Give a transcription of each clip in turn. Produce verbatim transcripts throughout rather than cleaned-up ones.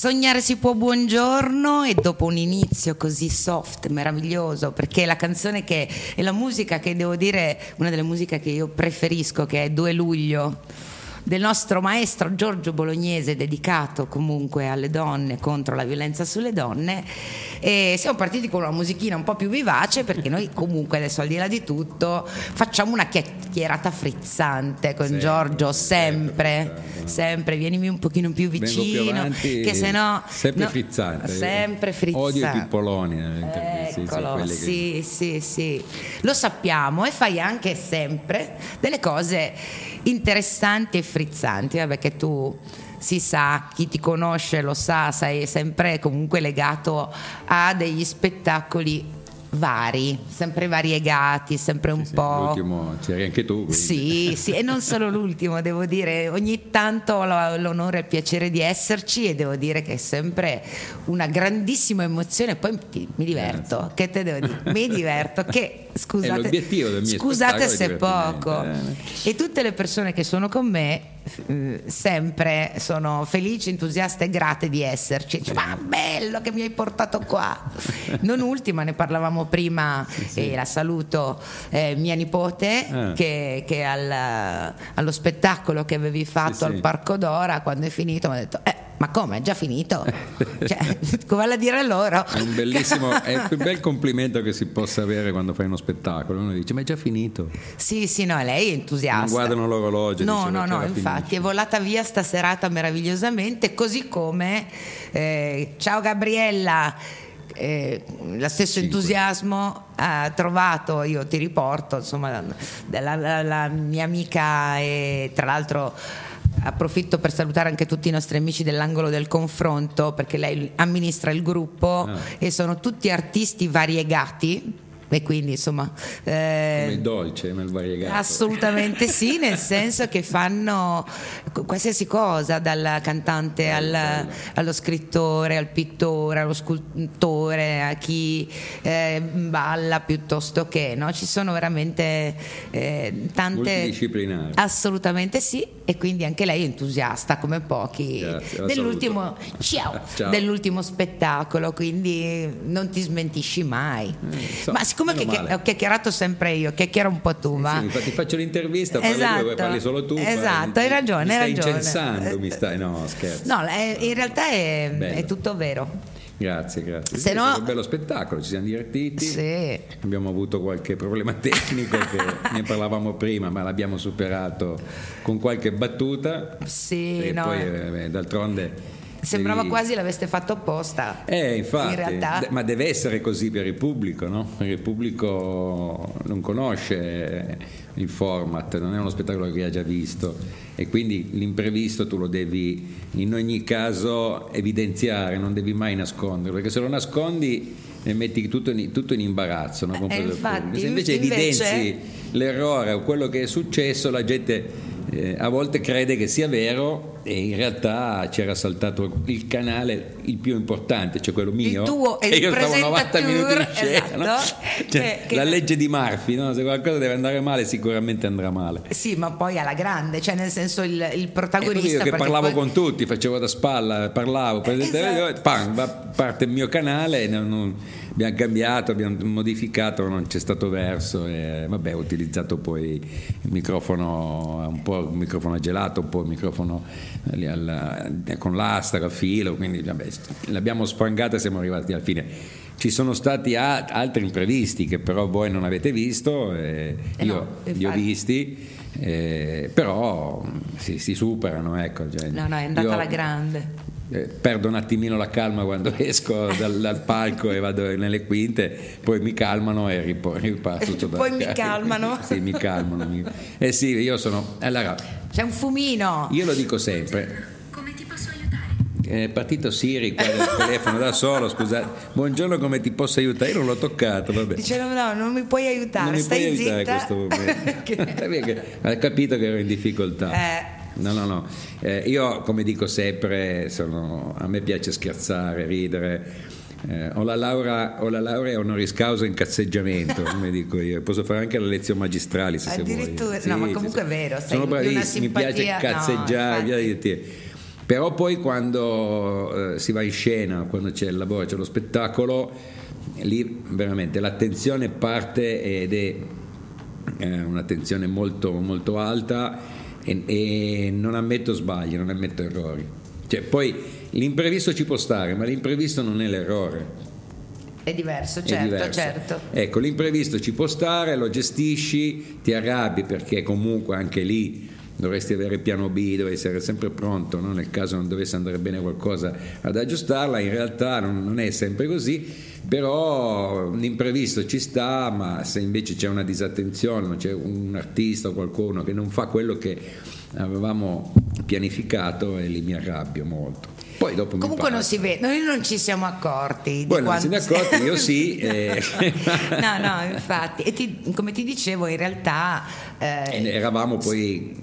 Sognare si può, buongiorno, e dopo un inizio così soft, meraviglioso, perché la canzone che è la musica che devo dire, una delle musiche che io preferisco, che è due luglio, del nostro maestro Giorgio Bolognese, dedicato comunque alle donne, contro la violenza sulle donne, e siamo partiti con una musichina un po' più vivace, perché noi comunque adesso, al di là di tutto, facciamo una chiacchierata frizzante con sempre, Giorgio, sempre, sempre, sempre, vienimi un pochino più vicino, più avanti, che se no sempre no, frizzante, sempre frizzante. Odio i pippoloni, eccolo, sì, sì, sì, sì, sì, lo sappiamo, e fai anche sempre delle cose interessanti e frizzanti, vabbè, che tu, si sa, chi ti conosce lo sa, sei sempre comunque legato a degli spettacoli vari, sempre variegati, sempre un sì, po'. Sì, l'ultimo c'eri anche tu. Quindi. Sì, sì, e non solo l'ultimo, devo dire, ogni tanto ho l'onore e il piacere di esserci, e devo dire che è sempre una grandissima emozione, poi mi, mi diverto, Grazie. Che te devo dire, mi diverto, che scusate, è l'obiettivo del mio scusate se poco, eh. E tutte le persone che sono con me eh, sempre sono felici, entusiaste e grate di esserci. Dice, ma bello che mi hai portato qua. Non ultima, ne parlavamo prima, sì, sì. E la saluto, eh, mia nipote, ah. che, che al, allo spettacolo che avevi fatto sì, al sì. Parco Dora, quando è finito mi ha detto eh ma come, è già finito? Cioè, come a dire loro? È un bellissimo, è il più bel complimento che si possa avere quando fai uno spettacolo. Uno dice, ma è già finito? Sì, sì, no, lei è entusiasta. Non guardano l'orologio. No, dice, no, no, infatti finisce. È volata via sta serata meravigliosamente, così come eh, ciao Gabriella. Eh, lo stesso Cinque. entusiasmo ha trovato, io ti riporto, insomma, della, la, la mia amica, e tra l'altro approfitto per salutare anche tutti i nostri amici dell'angolo del confronto, perché lei amministra il gruppo ah. e sono tutti artisti variegati, e quindi insomma eh, come il dolce nel variegato. Assolutamente sì, nel senso che fanno qualsiasi cosa, dal cantante al, allo scrittore, al pittore, allo scultore, a chi eh, balla, piuttosto che, no? Ci sono veramente eh, tante, multidisciplinari. Assolutamente sì, e quindi anche lei è entusiasta come pochi. Grazie, dell'ultimo ciao, ciao. dell'ultimo spettacolo, quindi non ti smentisci mai. Eh, so. Ma come che, che ho chiacchierato sempre io, chiacchiera un po' tu, ma sì, infatti faccio l'intervista, parli, esatto, due, parli solo tu, esatto, hai ragione, mi hai stai ragione. incensando, mi stai, no scherzo, no, è, in realtà è, è tutto vero. Grazie, grazie. Se sì, no... è un bello spettacolo, ci siamo divertiti. Sì. Abbiamo avuto qualche problema tecnico che ne parlavamo prima, ma l'abbiamo superato con qualche battuta. Sì, e no. poi eh, d'altronde sembrava devi... quasi l'aveste fatto apposta. Eh, infatti, in realtà... ma deve essere così per il pubblico, no? Perché il pubblico non conosce il format, non è uno spettacolo che ha già visto, e quindi l'imprevisto tu lo devi in ogni caso evidenziare, non devi mai nascondere, perché se lo nascondi ne metti tutto in, tutto in imbarazzo, no? eh, infatti, se invece, invece evidenzi l'errore o quello che è successo, la gente eh, a volte crede che sia vero, e in realtà c'era saltato il canale il più importante, cioè quello mio, il tuo, e io stavo novanta minuti in scena, esatto. No? Cioè, che, la che... legge di Murphy, no? Se qualcosa deve andare male sicuramente andrà male. Sì, ma poi alla grande, cioè nel senso il, il protagonista, io che parlavo poi... con tutti, facevo da spalla, parlavo, esatto. Pam, parte il mio canale, non, non, abbiamo cambiato, abbiamo modificato, non c'è stato verso, e vabbè, ho utilizzato poi il microfono, un po' il microfono gelato, un po' il microfono alla, con l'asta, a filo, quindi vabbè, l'abbiamo sprangata e siamo arrivati alla fine. Ci sono stati a, altri imprevisti che però voi non avete visto, eh, eh io no, li ho visti, eh, però si, si superano, ecco. Cioè, no, no, è andata io, alla grande. Eh, perdo un attimino la calma quando esco dal, dal palco e vado nelle quinte, poi mi calmano e riparto. Poi mi calmano? Sì, mi calmano. Mi... Eh sì, io sono... Allora, c'è un fumino! Io lo dico sempre. Come ti posso aiutare? È partito Siri qua del telefono da solo, scusate. Buongiorno, come ti posso aiutare? Io non l'ho toccato, vabbè. Dice no, no, non mi puoi aiutare, non mi stai puoi aiutare zitta. In questo momento. Hai capito che ero in difficoltà. Eh. No, no, no. Eh, io, come dico sempre, sono, a me piace scherzare, ridere. Eh, ho, la laurea, ho la laurea honoris causa in cazzeggiamento, come dico io. Posso fare anche le lezioni magistrali se addirittura vuoi. Sì, no, ma sì, comunque sì. è vero, sei sono bravissimo, mi piace simpatia... cazzeggiare, no, via di te. però poi quando eh, si va in scena, quando c'è il lavoro, c'è lo spettacolo, lì veramente l'attenzione parte ed è eh, un'attenzione molto, molto alta e, e non ammetto sbagli, non ammetto errori. Cioè, poi l'imprevisto ci può stare, ma l'imprevisto non è l'errore. È diverso, certo, è diverso. certo. Ecco, l'imprevisto ci può stare, lo gestisci, ti arrabbi perché comunque anche lì dovresti avere piano B, dovresti essere sempre pronto, no? Nel caso non dovesse andare bene qualcosa ad aggiustarla. In realtà non, non è sempre così, però l'imprevisto ci sta, ma se invece c'è una disattenzione, c'è un artista o qualcuno che non fa quello che avevamo pianificato, e lì mi arrabbio molto. Poi dopo comunque mi non si vede, noi non ci siamo accorti. Voi di non siete accorti, io sì. E... no, no, infatti. E ti, come ti dicevo, in realtà eh... eravamo poi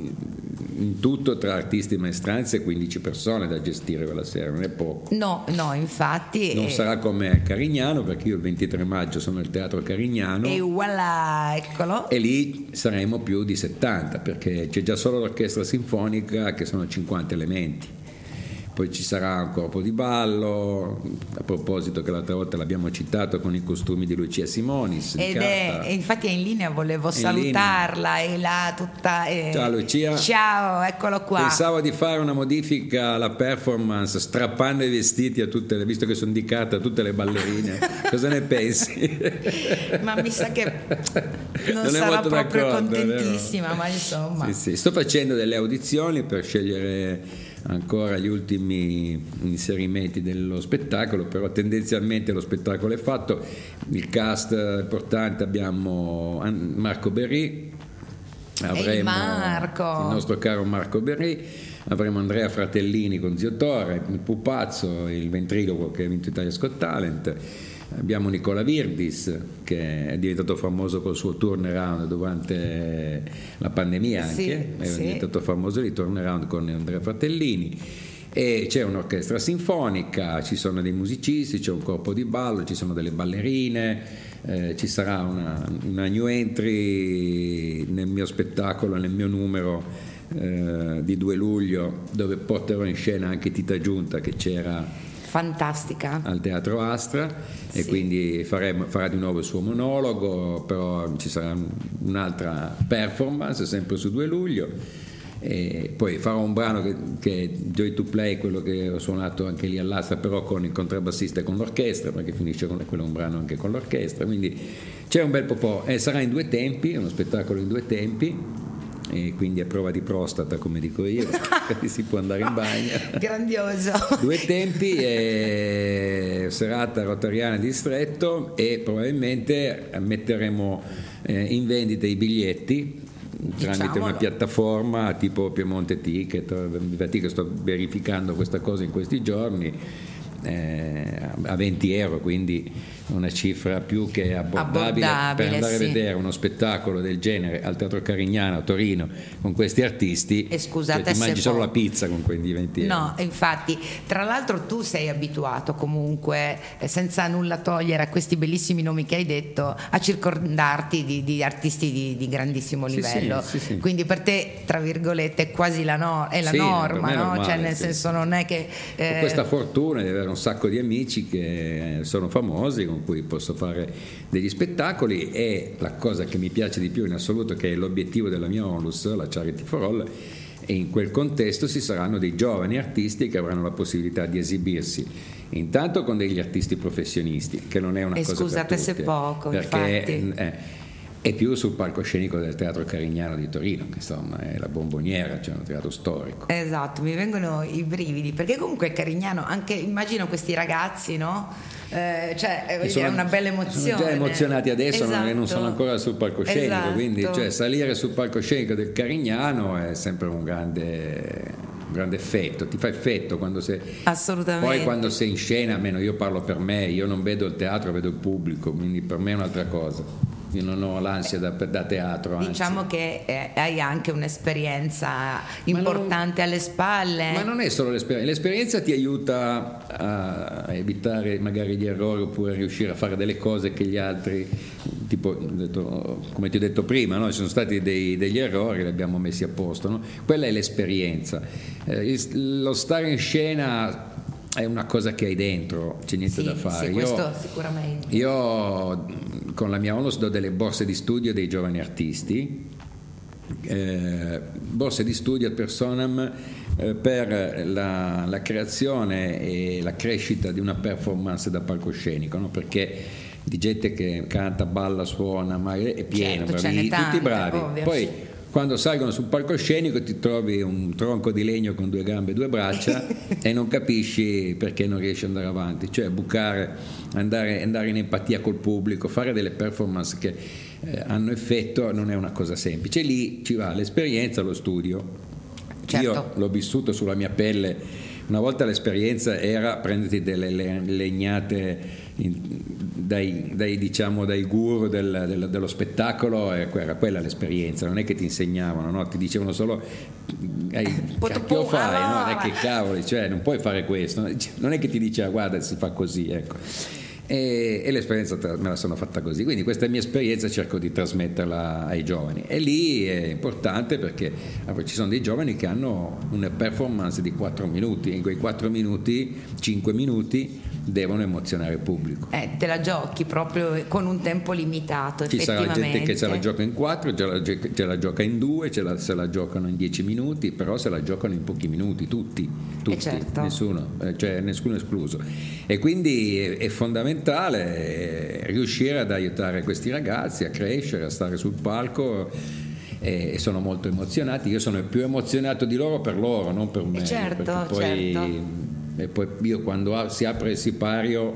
in tutto tra artisti e maestranze quindici persone da gestire quella sera, non è poco. No, no, infatti. Non eh... sarà come a Carignano, perché io il ventitré maggio sono al Teatro Carignano. E voilà, eccolo. E lì saremo più di settanta, perché c'è già solo l'orchestra sinfonica che sono cinquanta elementi. Poi ci sarà un corpo di ballo, a proposito che l'altra volta l'abbiamo citato, con i costumi di Lucia Simonis. Ed è, e infatti è in linea, volevo è salutarla, e là tutta... Eh, ciao Lucia. Ciao, eccolo qua. Pensavo di fare una modifica alla performance, strappando i vestiti a tutte le, visto che sono di carta, a tutte le ballerine. Cosa ne pensi? Ma mi sa che non, non sarà proprio contentissima, contentissima, ma insomma. Sì, sì. Sto facendo delle audizioni per scegliere ancora gli ultimi inserimenti dello spettacolo, però tendenzialmente lo spettacolo è fatto. Il cast importante: abbiamo Marco Berry, avremo Marco. il nostro caro Marco Berry, avremo Andrea Fratellini con Zio Torre, il pupazzo, il ventriloquo che ha vinto Italia's Got Talent. Abbiamo Nicola Virdis, che è diventato famoso col suo turnaround durante la pandemia, anche sì, è sì. diventato famoso di turnaround con Andrea Fratellini. E c'è un'orchestra sinfonica, ci sono dei musicisti, c'è un corpo di ballo, ci sono delle ballerine, eh, ci sarà una, una new entry nel mio spettacolo, nel mio numero eh, di due luglio, dove porterò in scena anche Tita Giunta, che c'era fantastica al Teatro Astra, sì. E quindi faremo, farà di nuovo il suo monologo, però ci sarà un'altra performance sempre su due luglio, e poi farò un brano che, che è Joy to Play, quello che ho suonato anche lì all'Astra, però con il contrabbassista e con l'orchestra, perché finisce con quello, un brano anche con l'orchestra, quindi c'è un bel po', e sarà in due tempi, è uno spettacolo in due tempi, e quindi a prova di prostata, come dico io, che si può andare in bagno. Grandioso. Due tempi, e serata rotariana di Stretto, e probabilmente metteremo eh, in vendita i biglietti tramite Diciamolo. una piattaforma tipo Piemonte Ticket. Infatti che sto verificando questa cosa in questi giorni, eh, a venti euro, quindi una cifra più che abbordabile, Abbordabile, per andare sì. a vedere uno spettacolo del genere al Teatro Carignano a Torino con questi artisti. E scusate cioè, ti mangi se solo può. la pizza con quei venti euro. No, infatti, tra l'altro tu sei abituato comunque, eh, senza nulla togliere a questi bellissimi nomi che hai detto, a circondarti di, di artisti di, di grandissimo Sì, livello, sì, sì, sì. Quindi per te, tra virgolette, è quasi la, no- è la Sì, norma, per me è no? normale, Cioè nel sì. senso non è che... eh, Ho questa fortuna di avere un sacco di amici che sono famosi, con cui posso fare degli spettacoli, e la cosa che mi piace di più in assoluto, che è l'obiettivo della mia onlus, la Charity for All, e in quel contesto ci saranno dei giovani artisti che avranno la possibilità di esibirsi intanto con degli artisti professionisti, che non è una E cosa scusate per se tutti, poco, perché infatti. eh, è più sul palcoscenico del Teatro Carignano di Torino, che insomma è la bomboniera, cioè un teatro storico. Esatto, mi vengono i brividi, perché comunque Carignano, anche immagino questi ragazzi, no? Eh, cioè è Sono- una bella emozione. Sono già emozionati adesso, Esatto. non, non sono ancora sul palcoscenico, Esatto. quindi cioè, salire sul palcoscenico del Carignano è sempre un grande, un grande effetto, ti fa effetto quando sei... Assolutamente. Poi quando sei in scena, almeno io parlo per me, io non vedo il teatro, vedo il pubblico, quindi per me è un'altra cosa. io non ho l'ansia da, da teatro, anzi. Diciamo che eh, hai anche un'esperienza importante non, alle spalle. Ma non è solo l'esperienza, l'esperienza ti aiuta a evitare magari gli errori oppure a riuscire a fare delle cose che gli altri, tipo detto, come ti ho detto prima, no? Ci sono stati dei, degli errori, li abbiamo messi a posto, no? Quella è l'esperienza. Eh, lo stare in scena è una cosa che hai dentro, c'è niente sì, da fare. Sì, io, questo sicuramente. Io con la mia onlus do delle borse di studio dei giovani artisti, eh, borse di studio ad personam eh, per la, la creazione e la crescita di una performance da palcoscenico, no? Perché di gente che canta, balla, suona, ma è pieno, certo, bravi, tante, tutti bravi. ovvio, Poi sì. Quando salgono sul palcoscenico ti trovi un tronco di legno con due gambe e due braccia e non capisci perché non riesci ad andare avanti, cioè bucare, andare, andare in empatia col pubblico, fare delle performance che eh, hanno effetto non è una cosa semplice. Lì ci va l'esperienza, lo studio. Certo. Io l'ho vissuto sulla mia pelle. Una volta l'esperienza era prenderti delle legnate in, dai, dai, diciamo, dai guru del, del, dello spettacolo, e era quella l'esperienza, non è che ti insegnavano, no? Ti dicevano solo hey, cacchio fai, no? Non è che cavoli, cioè non puoi fare questo, non è che ti diceva guarda si fa così, ecco. E, e l'esperienza me la sono fatta così, quindi questa mia esperienza cerco di trasmetterla ai giovani, e lì è importante perché ci sono dei giovani che hanno una performance di quattro minuti, in quei quattro minuti, cinque minuti devono emozionare il pubblico. Eh, te la giochi proprio con un tempo limitato, ci sarà gente che se la gioca in quattro, ce la, ce la gioca in due, ce la, se la giocano in dieci minuti, però se la giocano in pochi minuti, tutti, tutti, eh certo. nessuno, cioè nessuno escluso, e quindi è, è fondamentale riuscire ad aiutare questi ragazzi a crescere, a stare sul palco, e sono molto emozionati. Io sono più emozionato di loro per loro, non per me, certo, perché poi, certo. E poi io quando si apre il sipario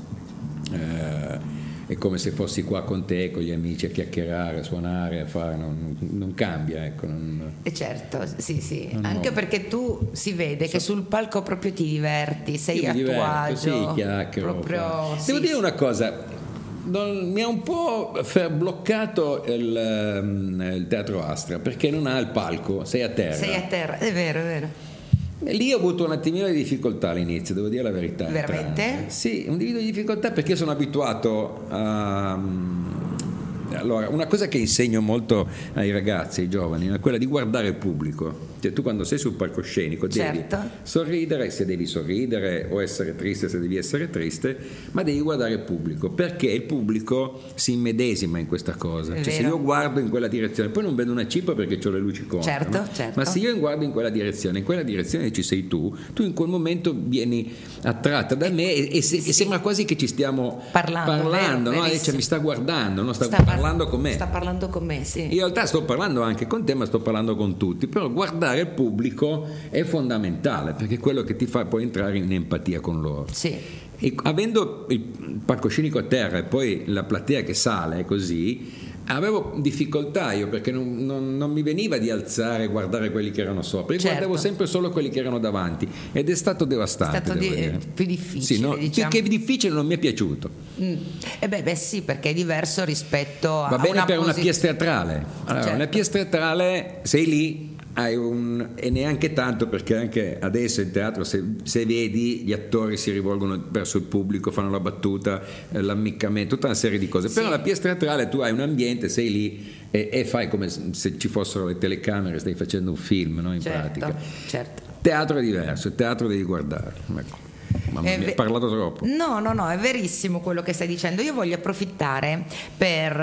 eh, è come se fossi qua con te, con gli amici, a chiacchierare, a suonare, a fare, non, non cambia, ecco. Non, e certo, sì, sì, non anche ho. Perché tu si vede che sul palco proprio ti diverti, sei a tuo agio. Sì, chiacchiero. Proprio, Devo sì, dire una cosa, non, mi ha un po' bloccato il, il Teatro Astra, perché non ha il palco, sei a terra. Sei a terra, è vero, è vero. Lì ho avuto un attimino di difficoltà all'inizio, devo dire la verità. Veramente? Sì, un individuo di difficoltà perché sono abituato a... Allora, una cosa che insegno molto ai ragazzi, ai giovani, è quella di guardare il pubblico. Cioè, tu quando sei sul palcoscenico devi certo. sorridere se devi sorridere, o essere triste se devi essere triste, ma devi guardare il pubblico, perché il pubblico si immedesima in questa cosa. Cioè, se io guardo in quella direzione, poi non vedo una cippa perché ho le luci contro, certo, no? certo. Ma se io guardo in quella direzione, in quella direzione ci sei tu, tu in quel momento vieni attratta da me e, e, se, sì. e sembra quasi che ci stiamo parlando, parlando vero, no? Cioè, mi sta guardando, no? sta, sta parlando parlando con me. Sta parlando con me, sì. In realtà sto parlando anche con te, ma sto parlando con tutti. Però guardare il pubblico è fondamentale, perché è quello che ti fa poi entrare in empatia con loro. Sì. E avendo il palcoscenico a terra e poi la platea che sale così, avevo difficoltà io, perché non, non, non mi veniva di alzare e guardare quelli che erano sopra, io certo. guardavo sempre solo quelli che erano davanti, ed è stato devastante. È stato devo di, dire. più difficile, sì, no, diciamo. Più che difficile, non mi è piaciuto. Mm. E beh, beh sì, perché è diverso rispetto a va bene una per posi- una pièce teatrale. Allora, certo. una pièce teatrale, sei lì, hai un, e neanche tanto, perché anche adesso in teatro se, se vedi gli attori si rivolgono verso il pubblico, fanno la battuta, eh, l'ammiccamento, tutta una serie di cose. Sì. Però la pièce teatrale tu hai un ambiente, sei lì e, e fai come se ci fossero le telecamere, stai facendo un film, no? In certo, pratica. Certo. Teatro è diverso, il teatro devi guardare, ecco. Mamma mia, ho parlato troppo. No, no, no, è verissimo quello che stai dicendo. Io voglio approfittare per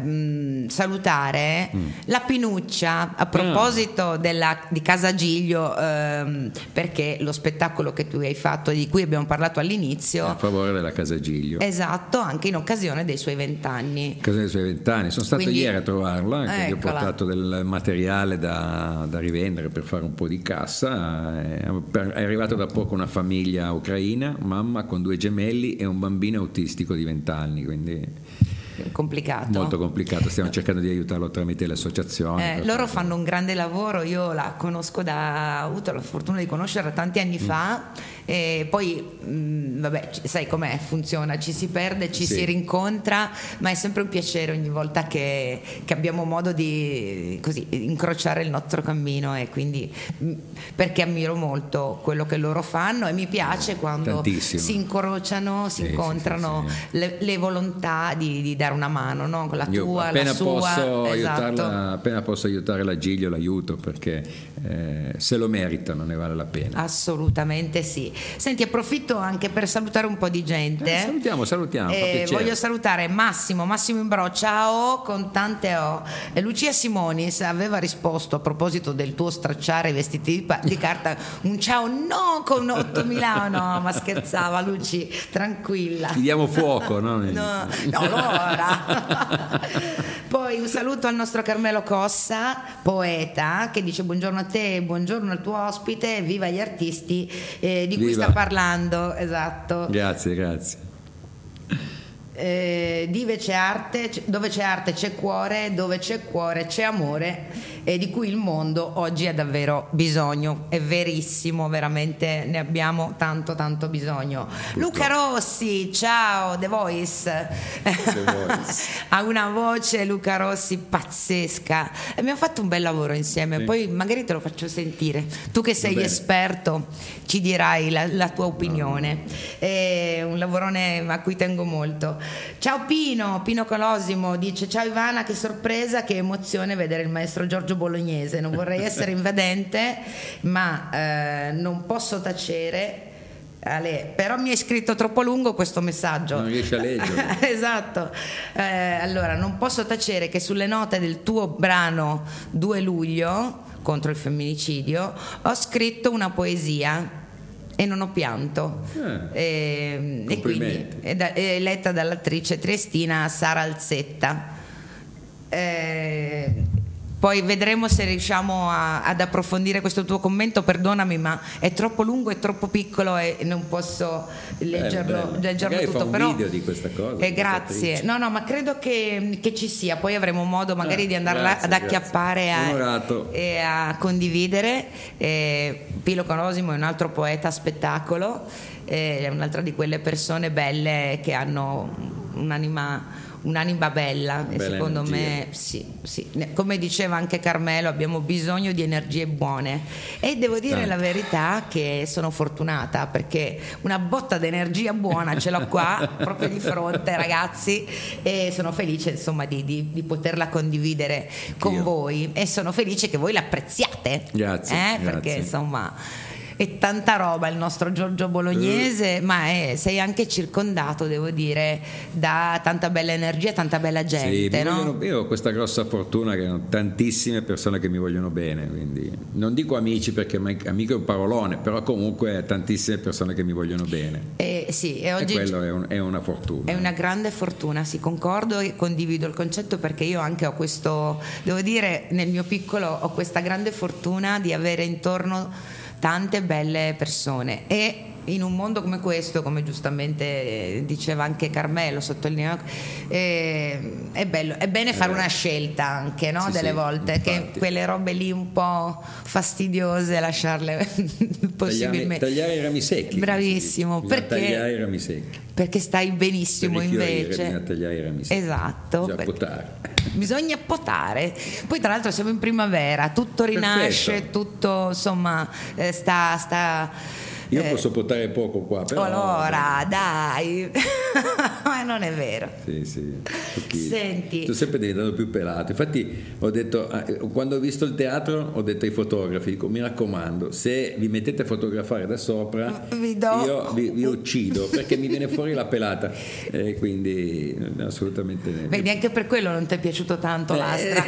mh, salutare mm. la Pinuccia a proposito ah. della, di Casa Giglio, ehm, perché lo spettacolo che tu hai fatto, di cui abbiamo parlato all'inizio, a favore della Casa Giglio, esatto, anche in occasione dei suoi vent'anni. Casa dei suoi vent'anni, sono stato Quindi, ieri a trovarla, che gli ho portato del materiale da, da rivendere per fare un po' di cassa. È arrivata da poco una famiglia ucraina, mamma con due gemelli e un bambino autistico di vent'anni, quindi complicato. Molto complicato, stiamo cercando di aiutarlo tramite le associazioni. Eh, loro fanno un grande lavoro, io la conosco da, ho avuto la fortuna di conoscerla tanti anni mm. fa, e poi mh, vabbè, sai com'è, funziona, ci si perde, ci sì. si rincontra, ma è sempre un piacere ogni volta che, che abbiamo modo di così incrociare il nostro cammino, e quindi mh, perché ammiro molto quello che loro fanno e mi piace quando Tantissimo. si incrociano, si sì, incontrano sì, sì, sì. Le, le volontà di, di dare una mano, no? Con la Io tua, appena la sua, posso esatto. aiutarla, appena posso aiutare la Giglio l'aiuto, perché eh, se lo meritano, ne vale la pena. Assolutamente sì. Senti, approfitto anche per salutare un po' di gente. Eh, salutiamo, salutiamo. Eh, voglio salutare Massimo, Massimo Imbrò, ciao con tante O. E Lucia Simonis aveva risposto a proposito del tuo stracciare i vestiti di, pa- di carta un ciao no con ottomila, no, ma scherzava Luci, tranquilla. Ti diamo fuoco, no? No, no, allora. Poi un saluto al nostro Carmelo Cossa, poeta, che dice buongiorno a te, buongiorno al tuo ospite, viva gli artisti eh, di cui viva. sta parlando, esatto. Grazie, grazie. Eh, dove c'è arte, dove c'è arte c'è cuore, dove c'è cuore c'è amore, e di cui il mondo oggi ha davvero bisogno. È verissimo, veramente ne abbiamo tanto tanto bisogno. Tutto. Luca Rossi, ciao, The Voice, The Voice. Ha una voce Luca Rossi pazzesca, abbiamo fatto un bel lavoro insieme, sì. Poi magari te lo faccio sentire, tu che sei esperto ci dirai la, la tua opinione. No. È un lavorone a cui tengo molto. Ciao Pino, Pino Colosimo dice ciao Ivana, che sorpresa, che emozione vedere il maestro Giorgio Bolognese, non vorrei essere invadente ma eh, non posso tacere. Ale, però mi hai scritto troppo lungo questo messaggio, non riesci a leggere. Esatto, eh, allora non posso tacere che sulle note del tuo brano due luglio contro il femminicidio ho scritto una poesia e non ho pianto, eh, e, e quindi è, da, è letta dall'attrice triestina Sara Alzetta. Eh, poi vedremo se riusciamo a, ad approfondire questo tuo commento, perdonami ma è troppo lungo e troppo piccolo e non posso leggerlo, eh, leggerlo tutto, fa un però video di questa cosa, eh, grazie, no no ma credo che, che ci sia, poi avremo modo magari ah, di andarla grazie, ad acchiappare a, e a condividere. eh, Pilo Colosimo è un altro poeta a spettacolo, eh, è un'altra di quelle persone belle che hanno un'anima un'anima bella, e secondo energia. me sì, sì, come diceva anche Carmelo, abbiamo bisogno di energie buone, e devo dire Tanto. la verità che sono fortunata perché una botta di energia buona ce l'ho qua proprio di fronte, ragazzi, e sono felice insomma di, di, di poterla condividere con Io. voi, e sono felice che voi l'apprezziate. Grazie, eh, grazie. Perché insomma è tanta roba il nostro Giorgio Bolognese, uh. ma è, sei anche circondato, devo dire, da tanta bella energia, tanta bella gente. Sì, no? vogliono, io ho questa grossa fortuna che ho tantissime persone che mi vogliono bene, quindi non dico amici perché amico è un parolone, però comunque tantissime persone che mi vogliono bene. Eh, sì, e, oggi e quello è, un, è una fortuna. È una grande fortuna, sì, concordo e condivido il concetto, perché io anche ho questo, devo dire, nel mio piccolo ho questa grande fortuna di avere intorno tante belle persone, e in un mondo come questo, come giustamente diceva anche Carmelo, sottolineò, eh, è bello, è bene fare una scelta anche, no? Sì, delle sì, volte, infatti. Che quelle robe lì un po' fastidiose lasciarle possibilmente. Tagliare, tagliare i rami secchi. Bravissimo, perché, tagliare i rami secchi. Perché stai benissimo per invece. Bisogna tagliare i rami secchi. Esatto. Bisogna potare. Bisogna potare. Poi tra l'altro siamo in primavera, tutto rinasce, Perfetto. tutto insomma eh, sta sta Io eh, posso potare poco qua, però allora dai. Ma non è vero. Sì, sì. Senti, tu sempre diventato più pelato. Infatti ho detto, quando ho visto il teatro, ho detto ai fotografi, dico, mi raccomando, se vi mettete a fotografare da sopra, vi do... io vi, vi uccido, perché mi viene fuori la pelata. E quindi assolutamente. Vedi, anche per quello non ti è piaciuto tanto l'Astra.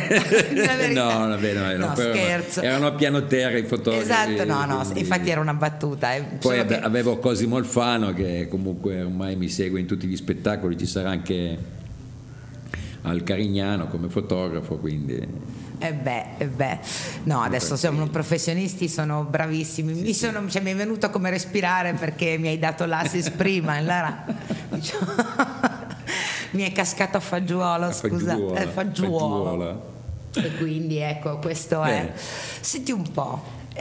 No, vabbè, no, no, no scherzo. Erano a piano terra i fotografi. Esatto, no, no, quindi... infatti era una battuta. Eh. Poi che... avevo Cosimo Alfano, che comunque ormai mi segue in tutti gli spettacoli, ci sarà anche al Carignano come fotografo, quindi... Eh beh, eh beh, no, adesso siamo professionisti, sono bravissimi. Sì, mi, sono, sì. Cioè, mi è venuto come respirare perché mi hai dato l'assist prima. Allora, diciamo, mi è cascato a fagiolo, A scusa, fagiuola, eh, fagiuolo. fagiuola. E quindi ecco, questo è. Bene. Senti un po',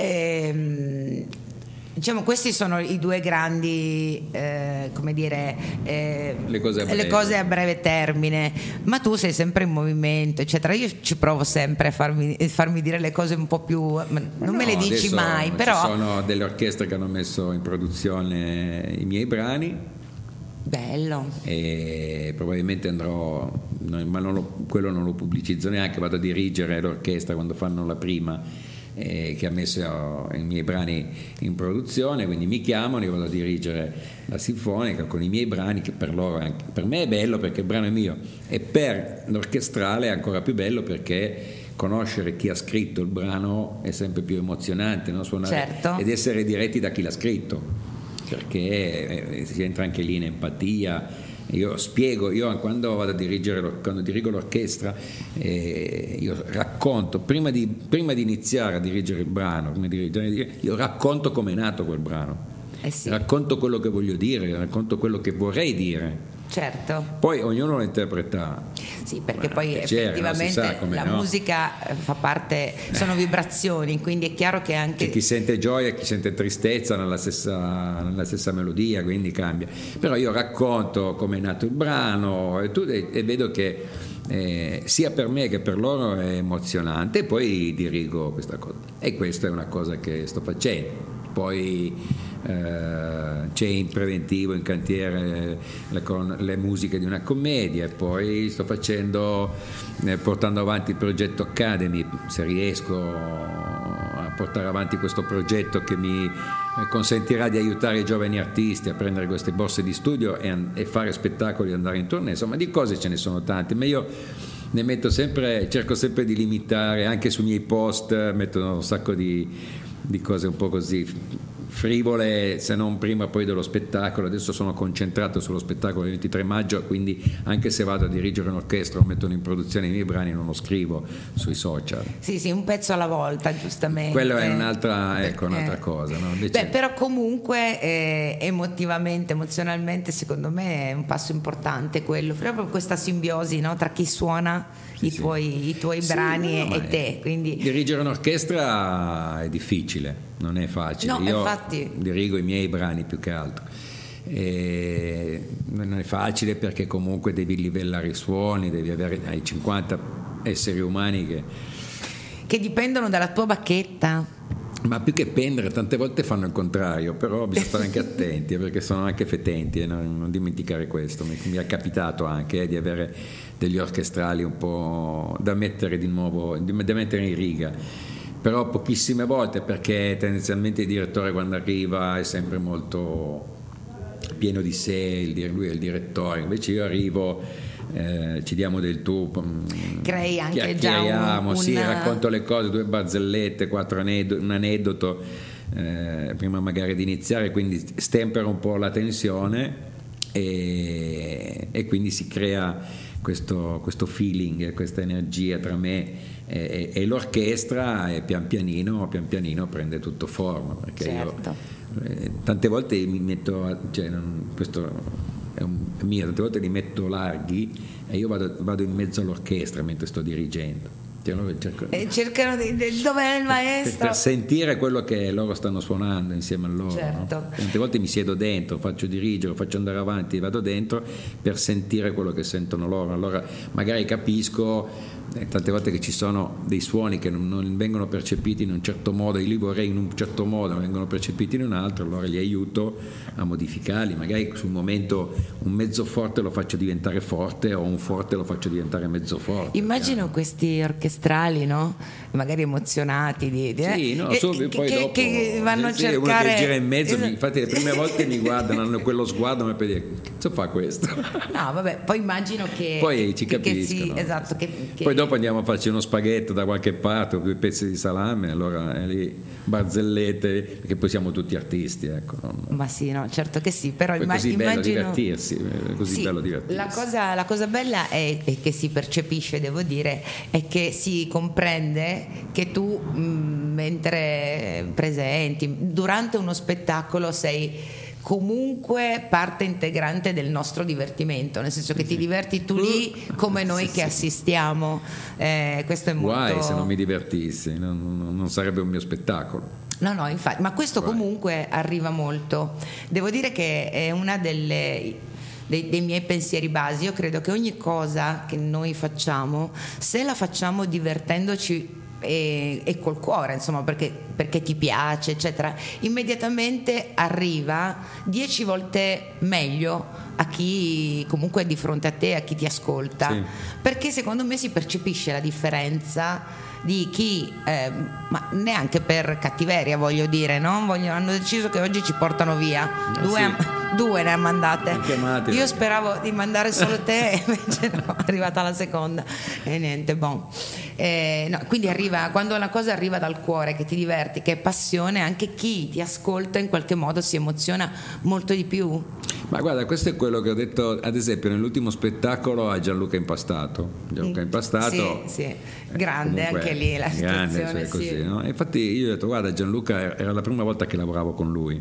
ehm, diciamo questi sono i due grandi, eh, come dire, eh, Le cose a breve. le cose a breve termine, ma tu sei sempre in movimento, eccetera. Io ci provo sempre a farmi, farmi dire le cose un po' più, ma non me le No, dici adesso mai, ci però sono delle orchestre che hanno messo in produzione i miei brani bello. e probabilmente andrò, no, ma non lo, quello non lo pubblicizzo neanche, vado a dirigere l'orchestra quando fanno la prima eh, che ha messo i miei brani in produzione, quindi mi chiamano, io vado a dirigere la sinfonica con i miei brani, che per loro anche, per me è bello perché il brano è mio, e per l'orchestrale è ancora più bello perché conoscere chi ha scritto il brano è sempre più emozionante, no? Suonare Certo. ed essere diretti da chi l'ha scritto, perché eh, si entra anche lì in empatia. Io spiego, io quando vado a dirigere, l'or- quando dirigo l'orchestra, eh, io racconto, prima di, prima di iniziare a dirigere il brano, prima di dirigere, io racconto come è nato quel brano, Eh sì, racconto quello che voglio dire, racconto quello che vorrei dire. certo. Poi ognuno lo interpreta. Sì, perché Ma poi piacere, no? Si effettivamente sa come, la no? musica eh, fa parte, sono vibrazioni, quindi è chiaro che anche C'è chi sente gioia e chi sente tristezza nella stessa, nella stessa melodia, quindi cambia. Però io racconto come è nato il brano e, tu, e, e vedo che eh, sia per me che per loro è emozionante, e poi dirigo questa cosa. E questa è una cosa che sto facendo. Poi eh, c'è in preventivo, in cantiere, le, con, le musiche di una commedia, e poi sto facendo, eh, portando avanti il progetto Academy, se riesco a portare avanti questo progetto che mi consentirà di aiutare i giovani artisti a prendere queste borse di studio e, e fare spettacoli e andare in tournée. Insomma, di cose ce ne sono tante, ma io ne metto sempre, cerco sempre di limitare, anche sui miei post metto un sacco di, di cose un po' così frivole, se non prima poi dello spettacolo. Adesso sono concentrato sullo spettacolo del ventitré maggio, quindi anche se vado a dirigere un'orchestra o mettono in produzione i miei brani non lo scrivo sui social. sì, sì, un pezzo alla volta, giustamente. Quello è un'altra, ecco, un'altra Eh. cosa, no? Invece, Beh, però comunque eh, emotivamente, emozionalmente, secondo me è un passo importante quello, proprio questa simbiosi, no, tra chi suona Sì, i, sì. tuoi, i tuoi Sì, brani no, ma e è- te, quindi dirigere un'orchestra è difficile, non è facile. No, Io infatti. dirigo i miei brani più che altro. E non è facile perché comunque devi livellare i suoni, devi avere hai cinquanta esseri umani che, che dipendono dalla tua bacchetta. ma più che pendere, tante volte fanno il contrario, però bisogna stare anche attenti, eh, perché sono anche fetenti, e non, non dimenticare questo. Mi, mi è capitato anche eh, di avere degli orchestrali un po' da mettere di nuovo, di- da mettere in riga, però pochissime volte, perché tendenzialmente il direttore quando arriva è sempre molto pieno di sé, il dir- lui è il direttore, invece io arrivo, eh, ci diamo del tu, mm, Crei anche già un- chiacchieriamo, sì, una- racconto le cose, due barzellette, quattro aneddo- un aneddoto eh, prima magari di iniziare, quindi stempera un po' la tensione e, e quindi si crea questo, questo feeling, questa energia tra me e, e l'orchestra, e pian pianino, pian pianino prende tutto forma, perché Certo. io eh, tante volte mi metto, a- cioè, non- questo è, un, è mio, tante volte li metto larghi e io vado, vado in mezzo all'orchestra mentre sto dirigendo. Cioè, loro cercano- E cercano di, di- dov'è il per, maestro? per sentire quello che loro stanno suonando insieme a loro, Certo. no? Tante volte mi siedo dentro, faccio dirigere, faccio andare avanti, vado dentro per sentire quello che sentono loro, allora magari capisco eh, tante volte che ci sono dei suoni che non, non vengono percepiti in un certo modo, io li vorrei in un certo modo, vengono percepiti in un altro, allora li aiuto a modificarli, magari sul momento un mezzo forte lo faccio diventare forte o un forte lo faccio diventare mezzo forte. Immagino questi orchestrali, no? Magari emozionati di, di- Sì, no, eh, subito, che, poi che- dopo che vanno a sì, uno cercare che gira in mezzo, Esatto. mi- infatti le prime volte mi guardano, hanno quello sguardo ma per dire cosa fa questo? No, vabbè, poi immagino che Poi ci che- che capiscono. sì, esatto, che, che- Poi dopo andiamo a farci uno spaghetto da qualche parte o due pezzi di salame, allora è lì barzellette, perché poi siamo tutti artisti, ecco. non- ma sì, no, certo che sì, però Poi imma- così bello immagino divertirsi, è così Sì, bello divertirsi. La cosa, la cosa bella è, e che si percepisce, devo dire, è che si comprende che tu mh, mentre presenti, durante uno spettacolo sei comunque parte integrante del nostro divertimento, nel senso che ti diverti tu lì come noi che assistiamo. Eh, questo è molto... Guai se non mi divertissi, non, non, non sarebbe un mio spettacolo. No, no, infatti, ma questo Guai. comunque arriva molto. Devo dire che è una delle... Dei, dei miei pensieri basi. Io credo che ogni cosa che noi facciamo, se la facciamo divertendoci e, e col cuore, insomma, perché, perché ti piace, eccetera, immediatamente arriva dieci volte meglio a chi comunque è di fronte a te, a chi ti ascolta, sì. Perché secondo me si percepisce la differenza di chi, eh, ma neanche per cattiveria, voglio dire, no? Voglio, hanno deciso che oggi ci portano via. Due, sì. am- due ne ha mandate. Chiamate, Io perché... speravo di mandare solo te, invece no, è arrivata la seconda. E niente, bon. Eh, no, quindi arriva, quando una cosa arriva dal cuore, che ti diverti, che è passione, anche chi ti ascolta in qualche modo si emoziona molto di più. Ma guarda, questo è quello che ho detto, ad esempio, nell'ultimo spettacolo a Gianluca Impastato. Gianluca Impastato, sì, sì. Grande, comunque, anche lì la grande, situazione, cioè, così, sì. no? E infatti io ho detto, guarda, Gianluca era la prima volta che lavoravo con lui,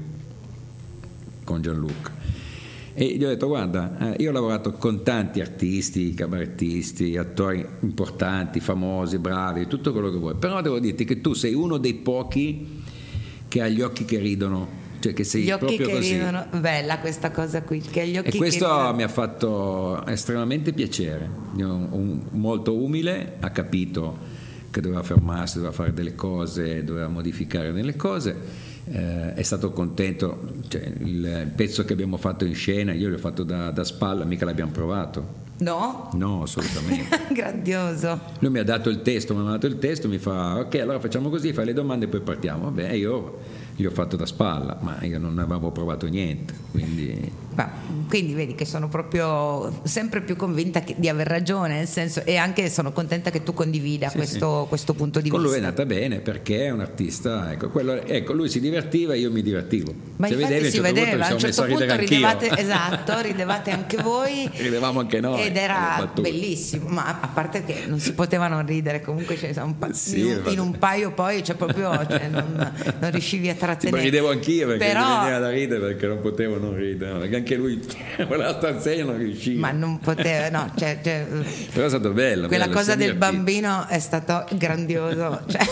con Gianluca. E gli ho detto, guarda, io ho lavorato con tanti artisti, cabarettisti, attori importanti, famosi, bravi, tutto quello che vuoi, però devo dirti che tu sei uno dei pochi che ha gli occhi che ridono. Cioè che sei gli occhi proprio che così. ridono, bella questa cosa qui, che gli occhi e questo che ridono. Mi ha fatto estremamente piacere. Io, un, molto umile, ha capito che doveva fermarsi, doveva fare delle cose, doveva modificare delle cose, eh, è stato contento, cioè, il pezzo che abbiamo fatto in scena io l'ho fatto da, da spalla, mica l'abbiamo provato. No? No, assolutamente. Grandioso. Lui mi ha dato il testo, mi ha dato il testo, mi fa ok, allora facciamo così, fai le domande e poi partiamo. Vabbè, io gli ho fatto da spalla, ma io non avevo provato niente, quindi... Ma, quindi vedi che sono proprio sempre più convinta che, di aver ragione, nel senso, e anche sono contenta che tu condivida sì, questo, sì. questo punto di con vista. lui è andata bene perché è un artista, ecco, quello, ecco, lui si divertiva e io mi divertivo. Ma se infatti vedevi, si a un certo vedeva, a un punto mi sono certo messo a punto ridere ridevate, anch'io. esatto, ridevate anche voi. Ridevamo anche noi. Ed era bellissimo, ma a parte che non si poteva non ridere, comunque cioè, un pa- sì, in, un, in un paio poi cioè, proprio cioè, non, non riuscivi a trattenere. Ma ridevo anch'io perché Però... mi veniva da ridere perché non potevo non ridere, perché anche lui quella stanzia non riusciva. Ma non poteva, no, cioè, cioè, però è stato bello. Quella bello, cosa del divertito. bambino è stato grandioso, cioè,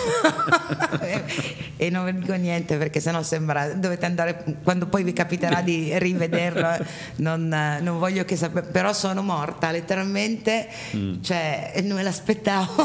e non vi dico niente perché sennò sembra, dovete andare, quando poi vi capiterà di rivederlo, non, non voglio che sappiate, però sono morta letteralmente, mm. cioè non me l'aspettavo.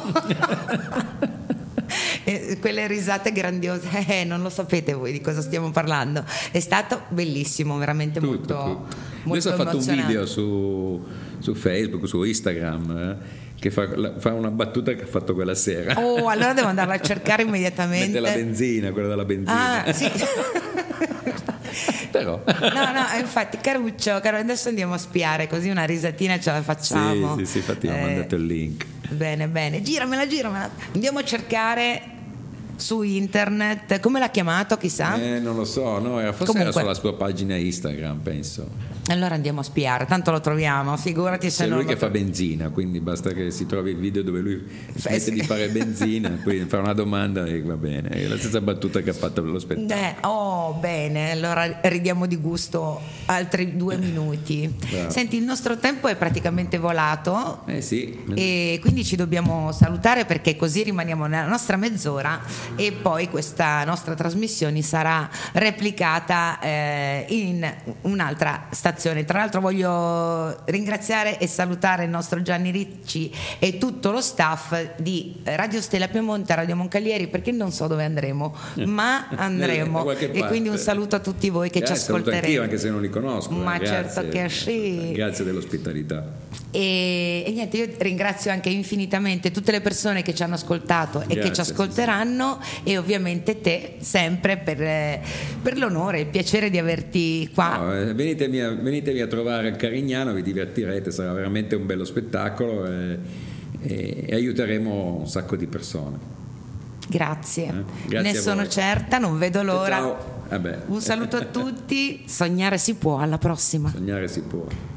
E quelle risate grandiose, eh, non lo sapete voi di cosa stiamo parlando, è stato bellissimo, veramente tutto, molto, tutto. molto Adesso ho fatto un emozionante. video su, su Facebook, su Instagram, eh, che fa, fa una battuta che ha fatto quella sera. Oh, allora devo andarla a cercare immediatamente. Mette la benzina, quella della benzina. Ah, sì. Però. No, no, infatti, caruccio, caro, adesso andiamo a spiare, così una risatina ce la facciamo. Sì, sì, sì, infatti eh, ho mandato il link. Bene, bene, giramela, giramela. Andiamo a cercare su internet, come l'ha chiamato, chissà? Eh, non lo so, no, era, forse Comunque, era sulla sua pagina Instagram, penso. Allora andiamo a spiare, tanto lo troviamo, figurati se C'è non lui lo che fa benzina, quindi basta che si trovi il video dove lui smette sì. di fare benzina, poi fa una domanda e va bene. È la stessa battuta che ha fatto per lo spettacolo. Eh, oh, bene, allora ridiamo di gusto altri due minuti. Bravo. Senti, il nostro tempo è praticamente volato. Eh sì. E quindi ci dobbiamo salutare perché così rimaniamo nella nostra mezz'ora e poi questa nostra trasmissione sarà replicata eh, in un'altra stazione. Tra l'altro voglio ringraziare e salutare il nostro Gianni Ricci e tutto lo staff di Radio Stella Piemonte e Radio Moncalieri, perché non so dove andremo, ma andremo. E quindi un saluto a tutti voi che eh, ci ascolterete. Anch'io, anche se non li conosco. Ma eh, certo che sì. Grazie dell'ospitalità. E, e niente, io ringrazio anche infinitamente tutte le persone che ci hanno ascoltato e Grazie, che ci ascolteranno, sì, sì. E ovviamente te sempre per, per l'onore e il piacere di averti qua. No, eh, venitemi, a, venitevi a trovare a Carignano, vi divertirete, sarà veramente un bello spettacolo e, e, e aiuteremo un sacco di persone. Grazie, eh? Grazie ne sono certa, non vedo l'ora. Ciao. Vabbè. Un saluto a tutti, sognare si può, alla prossima. Sognare si può.